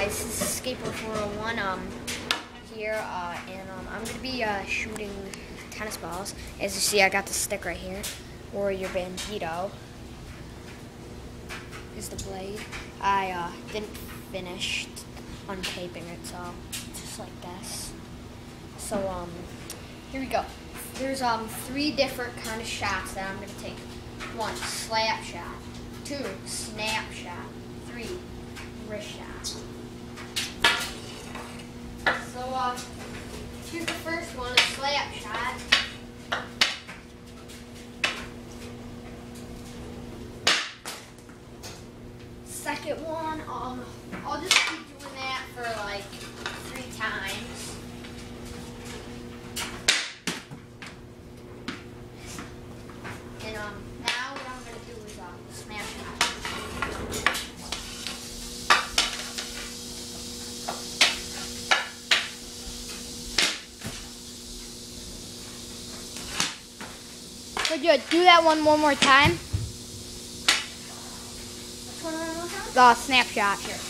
guys, this is skateboy401 here, and I'm going to be shooting tennis balls. As you see, I got the stick right here, Warrior Bandito is the blade. I didn't finish untaping it, so just like this. So here we go. There's 3 different kind of shots that I'm going to take. 1, slap shot. 2, snap shot. 3, wrist shot. So here's the first one, a slap shot. Second one, I'll just keep doing that for like 3 times. And now what I'm going to do is snap shot. Could you do that one more time? Which one? The snapshot. Sure.